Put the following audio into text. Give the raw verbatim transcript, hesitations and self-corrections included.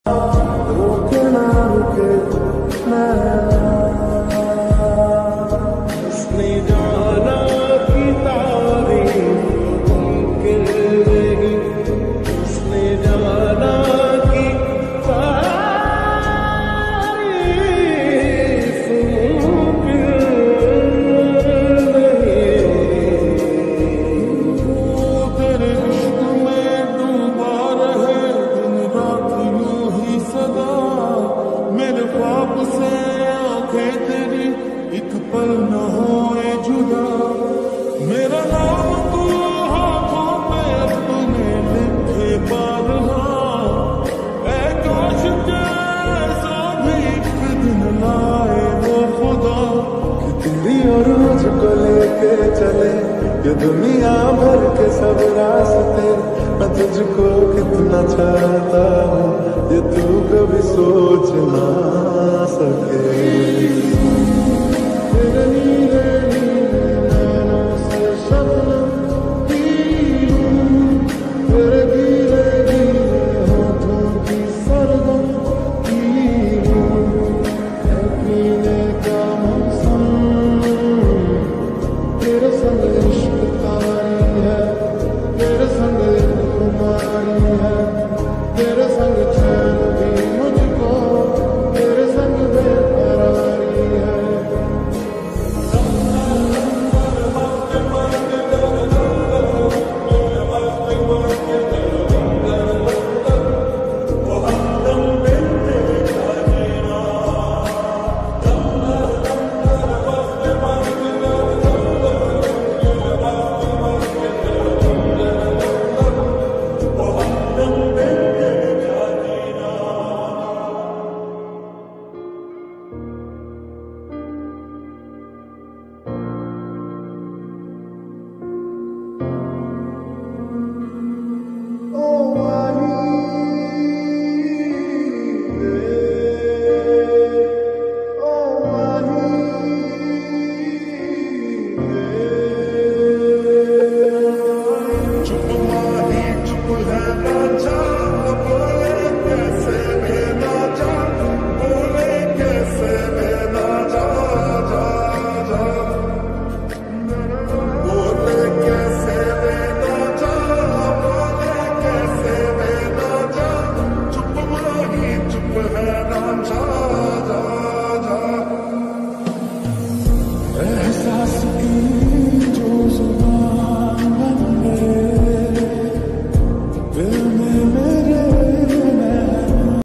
रुके ना रुके उसने जाना की तारीफ मुमकिन नहीं, उसने जाना की तारीफ मुमकिन नहीं। तेरे इश्क में डूबा रहे दिन रात यूं ही सदा, मेरे ख्वाब से आंखें तेरी एक पल न होए जुदा। मेरा नाम तू हाथों पे अपने लिखे बारहा, ऐ काश के ऐसा भी एक दिन लाए वो खुदा कि तेरी और मुझको लेके चले ये दुनिया भर के सब रास्ते। मैं तुझको कितना चाहता हूँ ये तू कभी सोच ना सके।